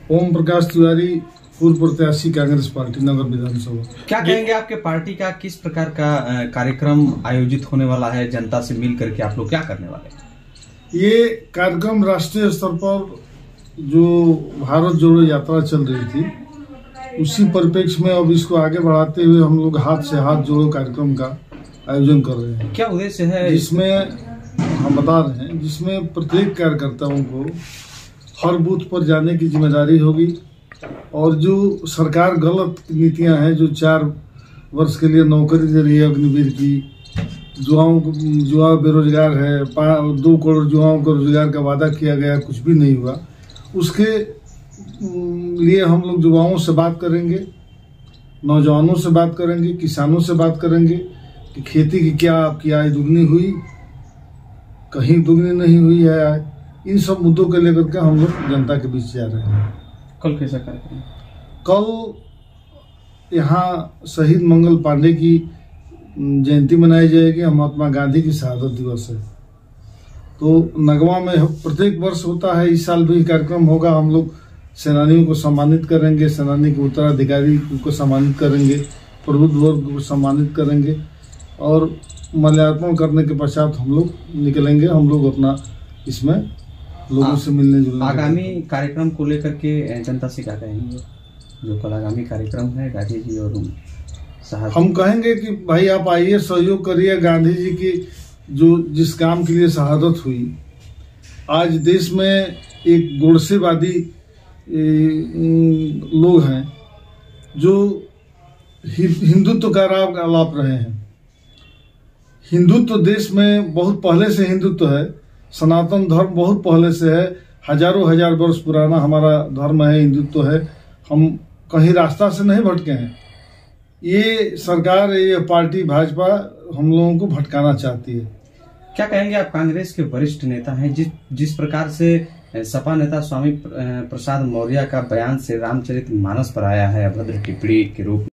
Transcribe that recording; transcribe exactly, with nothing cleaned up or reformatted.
ओम प्रकाश तिवारी, पूर्व प्रत्याशी कांग्रेस पार्टी नगर विधानसभा। क्या कहेंगे, आपके पार्टी का किस प्रकार का कार्यक्रम आयोजित होने वाला है? जनता से मिल करके आप लोग क्या करने वाले हैं? ये कार्यक्रम राष्ट्रीय स्तर पर जो भारत जोड़ो यात्रा चल रही थी, उसी परिप्रेक्ष्य में अब इसको आगे बढ़ाते हुए हम लोग हाथ से हाथ जोड़ो कार्यक्रम का आयोजन कर रहे हैं। क्या उद्देश्य है? जिसमें हम बता रहे हैं, जिसमें प्रत्येक कार्यकर्ताओं को हर बूथ पर जाने की जिम्मेदारी होगी और जो सरकार गलत नीतियां हैं, जो चार वर्ष के लिए नौकरी दे रही है अग्निवीर की, युवाओं को युवा बेरोजगार है, दो करोड़ युवाओं को रोजगार का वादा किया गया, कुछ भी नहीं हुआ, उसके लिए हम लोग युवाओं से बात करेंगे, नौजवानों से बात करेंगे, किसानों से बात करेंगे कि खेती की क्या आपकी आय दुगनी हुई, कहीं दुगनी नहीं हुई है आय। इन सब मुद्दों को लेकर के हम लोग जनता के बीच जा रहे हैं। कल कैसा कार्यक्रम? कल यहाँ शहीद मंगल पांडे की जयंती मनाई जाएगी, महात्मा गांधी की शहादत दिवस है। तो नगवा में प्रत्येक वर्ष होता है, इस साल भी कार्यक्रम होगा। हम लोग सेनानियों को सम्मानित करेंगे, सेनानी के उत्तराधिकारी को सम्मानित करेंगे, प्रबुद्ध वर्ग को सम्मानित करेंगे और माल्यार्पण करने के पश्चात हम लोग निकलेंगे। हम लोग अपना इसमें लोगों से मिलने जुलने। आगामी कार्यक्रम को लेकर के जनता से क्या कहेंगे, जो कल आगामी कार्यक्रम है गांधी जी और शहादत? हम कहेंगे कि भाई आप आइए, सहयोग करिए। गांधी जी की जो जिस काम के लिए शहादत हुई, आज देश में एक गोडसेवादी लोग हैं जो हिंदुत्व का राग अलाप रहे हैं। हिंदुत्व देश में बहुत पहले से हिंदुत्व है, सनातन धर्म बहुत पहले से है, हजारों हजार वर्ष पुराना हमारा धर्म है, हिंदुत्व है। हम कहीं रास्ता से नहीं भटके हैं। ये सरकार, ये पार्टी भाजपा हम लोगों को भटकाना चाहती है। क्या कहेंगे, आप कांग्रेस के वरिष्ठ नेता हैं, जिस जिस प्रकार से सपा नेता स्वामी प्रसाद मौर्य का बयान से रामचरितमानस पर आया है अभद्र टिप्पणी के रूप में,